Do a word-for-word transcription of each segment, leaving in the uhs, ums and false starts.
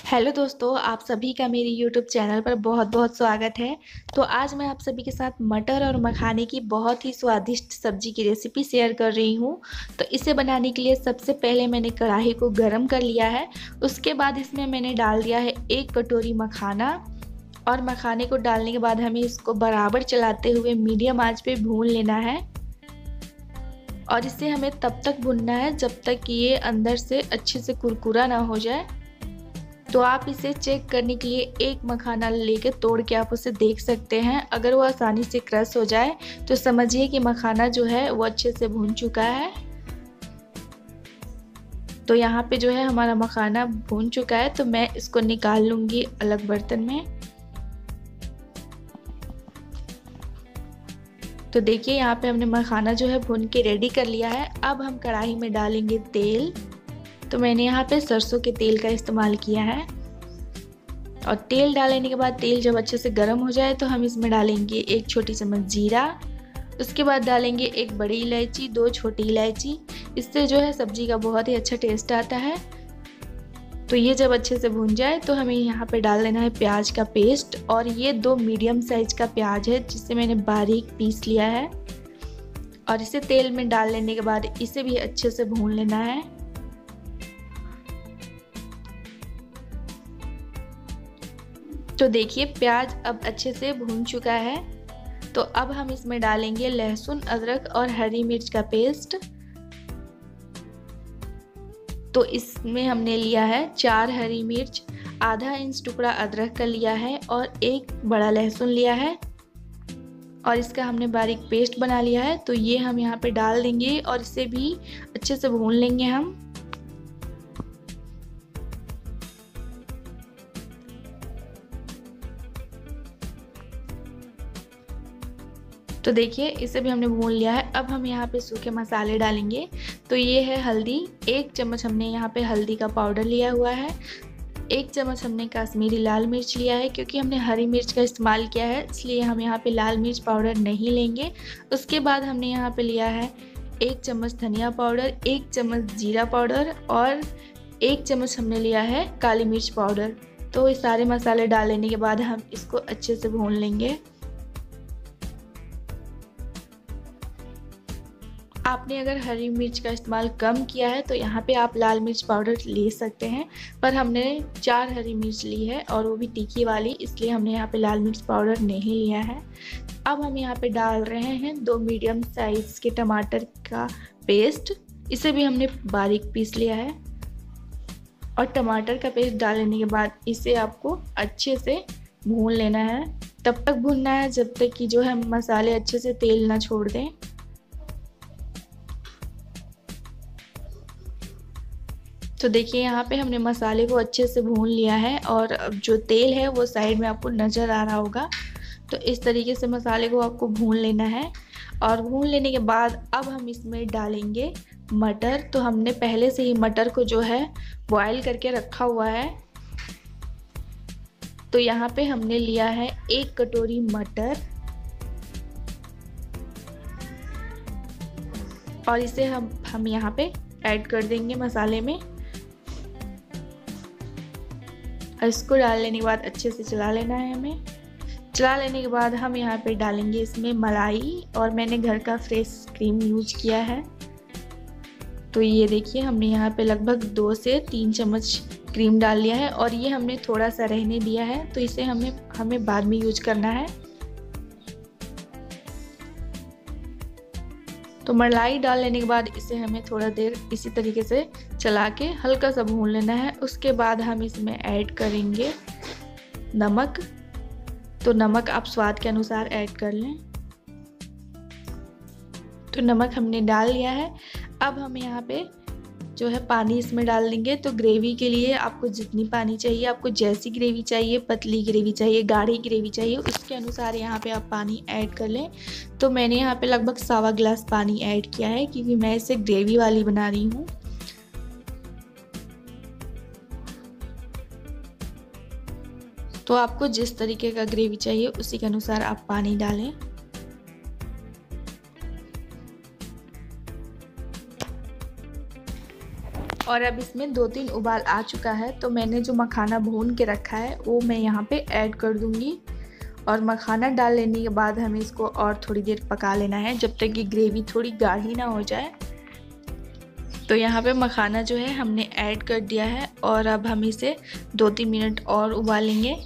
Hello दोस्तों, आप सभी का मेरे यूट्यूब चैनल पर बहुत-बहुत स्वागत है। तो आज मैं आप सभी के साथ मटर और मखाने की बहुत ही स्वादिष्ट सब्जी की रेसिपी शेयर कर रही हूँ। तो इसे बनाने के लिए सबसे पहले मैंने कढ़ाई को गरम कर लिया है। उसके बाद इसमें मैंने डाल दिया है एक कटोरी मखाना और मखाने को डालने के बाद हमें इसको बराबर चलाते हुए मीडियम आंच पे भून लेना है। और इसे हमें तब तक भूनना है जब तक कि ये अंदर से अच्छे से कुरकुरा ना हो जाए। तो आप इसे चेक करने के लिए एक मखाना लेके तोड़ के आप उसे देख सकते हैं। अगर वो आसानी से क्रश हो जाए तो समझिए कि मखाना जो है वो अच्छे से भून चुका है। तो यहाँ पे जो है हमारा मखाना भून चुका है, तो मैं इसको निकाल लूँगी अलग बर्तन में। तो देखिए यहाँ पे हमने मखाना जो है भून के रेडी कर लिया है। अब हम कढ़ाई में डालेंगे तेल। तो मैंने यहाँ पे सरसों के तेल का इस्तेमाल किया है। और तेल डालने के बाद तेल जब अच्छे से गर्म हो जाए तो हम इसमें डालेंगे एक छोटी चम्मच जीरा। उसके बाद डालेंगे एक बड़ी इलायची, दो छोटी इलायची। इससे जो है सब्जी का बहुत ही अच्छा टेस्ट आता है। तो ये जब अच्छे से भून जाए तो हमें यहाँ पे डाल देना है प्याज का पेस्ट। और ये दो मीडियम साइज का प्याज है जिसे मैंने बारीक पीस लिया है। और इसे तेल में डाल लेने के बाद इसे भी अच्छे से भून लेना है। तो देखिए प्याज अब अच्छे से भून चुका है। तो अब हम इसमें डालेंगे लहसुन, अदरक और हरी मिर्च का पेस्ट। तो इसमें हमने लिया है चार हरी मिर्च, आधा इंच टुकड़ा अदरक का लिया है और एक बड़ा लहसुन लिया है। और इसका हमने बारीक पेस्ट बना लिया है। तो ये हम यहाँ पे डाल देंगे और इसे भी अच्छे से भून लेंगे हम। तो देखिए इसे भी हमने भून लिया है। अब हम यहाँ पे सूखे मसाले डालेंगे। तो ये है हल्दी, एक चम्मच हमने यहाँ पे हल्दी का पाउडर लिया हुआ है। एक चम्मच हमने कश्मीरी लाल मिर्च लिया है, क्योंकि हमने हरी मिर्च का इस्तेमाल किया है इसलिए हम यहाँ पे लाल मिर्च पाउडर नहीं लेंगे। उसके बाद हमने यहाँ पे लिया है एक चम्मच धनिया पाउडर, एक चम्मच जीरा पाउडर और एक चम्मच हमने लिया है काली मिर्च पाउडर। तो ये सारे मसाले डाल लेने के बाद हम इसको अच्छे से भून लेंगे। आपने अगर हरी मिर्च का इस्तेमाल कम किया है तो यहाँ पे आप लाल मिर्च पाउडर ले सकते हैं, पर हमने चार हरी मिर्च ली है और वो भी तीखी वाली, इसलिए हमने यहाँ पे लाल मिर्च पाउडर नहीं लिया है। अब हम यहाँ पे डाल रहे हैं दो मीडियम साइज के टमाटर का पेस्ट। इसे भी हमने बारीक पीस लिया है। और टमाटर का पेस्ट डालने के बाद इसे आपको अच्छे से भून लेना है। तब तक भूनना है जब तक कि जो है मसाले अच्छे से तेल ना छोड़ दें। तो देखिए यहाँ पे हमने मसाले को अच्छे से भून लिया है और अब जो तेल है वो साइड में आपको नज़र आ रहा होगा। तो इस तरीके से मसाले को आपको भून लेना है। और भून लेने के बाद अब हम इसमें डालेंगे मटर। तो हमने पहले से ही मटर को जो है बॉयल करके रखा हुआ है। तो यहाँ पे हमने लिया है एक कटोरी मटर और इसे हम हम यहाँ पे ऐड कर देंगे मसाले में। इसको डाल लेने के बाद अच्छे से चला लेना है हमें। चला लेने के बाद हम यहाँ पे डालेंगे इसमें मलाई, और मैंने घर का फ्रेश क्रीम यूज किया है। तो ये देखिए हमने यहाँ पे लगभग दो से तीन चम्मच क्रीम डाल लिया है और ये हमने थोड़ा सा रहने दिया है। तो इसे हमें हमें बाद में यूज करना है। तो मलाई डाल लेने के बाद इसे हमें थोड़ा देर इसी तरीके से चला के हल्का सा भून लेना है। उसके बाद हम इसमें ऐड करेंगे नमक। तो नमक आप स्वाद के अनुसार ऐड कर लें। तो नमक हमने डाल लिया है। अब हम यहाँ पे जो है पानी इसमें डाल देंगे। तो ग्रेवी के लिए आपको जितनी पानी चाहिए, आपको जैसी ग्रेवी चाहिए, पतली ग्रेवी चाहिए, गाढ़ी ग्रेवी चाहिए, उसके अनुसार यहाँ पे आप पानी ऐड कर लें। तो मैंने यहाँ पे लगभग सवा गिलास पानी ऐड किया है, क्योंकि मैं इसे ग्रेवी वाली बना रही हूँ। तो आपको जिस तरीके का ग्रेवी चाहिए उसी के अनुसार आप पानी डालें। और अब इसमें दो तीन उबाल आ चुका है, तो मैंने जो मखाना भून के रखा है वो मैं यहाँ पे ऐड कर दूँगी। और मखाना डाल लेने के बाद हमें इसको और थोड़ी देर पका लेना है, जब तक कि ग्रेवी थोड़ी गाढ़ी ना हो जाए। तो यहाँ पे मखाना जो है हमने ऐड कर दिया है और अब हम इसे दो तीन मिनट और उबालेंगे।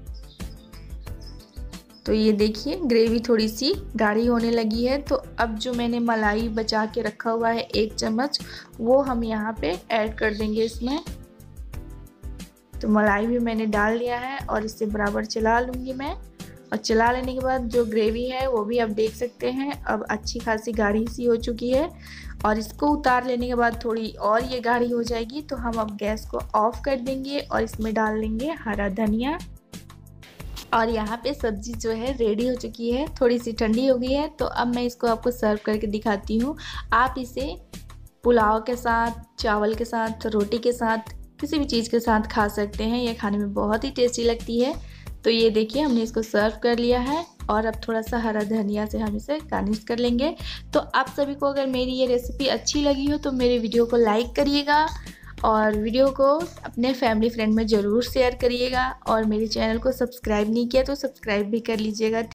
तो ये देखिए ग्रेवी थोड़ी सी गाढ़ी होने लगी है। तो अब जो मैंने मलाई बचा के रखा हुआ है एक चम्मच, वो हम यहाँ पे ऐड कर देंगे इसमें। तो मलाई भी मैंने डाल दिया है और इससे बराबर चला लूँगी मैं। और चला लेने के बाद जो ग्रेवी है वो भी आप देख सकते हैं अब अच्छी खासी गाढ़ी सी हो चुकी है। और इसको उतार लेने के बाद थोड़ी और ये गाढ़ी हो जाएगी, तो हम अब गैस को ऑफ कर देंगे और इसमें डाल देंगे हरा धनिया। और यहाँ पे सब्जी जो है रेडी हो चुकी है, थोड़ी सी ठंडी हो गई है। तो अब मैं इसको आपको सर्व करके दिखाती हूँ। आप इसे पुलाव के साथ, चावल के साथ, रोटी के साथ, किसी भी चीज़ के साथ खा सकते हैं। ये खाने में बहुत ही टेस्टी लगती है। तो ये देखिए हमने इसको सर्व कर लिया है और अब थोड़ा सा हरा धनिया से हम इसे गार्निश कर लेंगे। तो आप सभी को अगर मेरी ये रेसिपी अच्छी लगी हो तो मेरे वीडियो को लाइक करिएगा और वीडियो को अपने फैमिली फ्रेंड में ज़रूर शेयर करिएगा। और मेरे चैनल को सब्सक्राइब नहीं किया तो सब्सक्राइब भी कर लीजिएगा।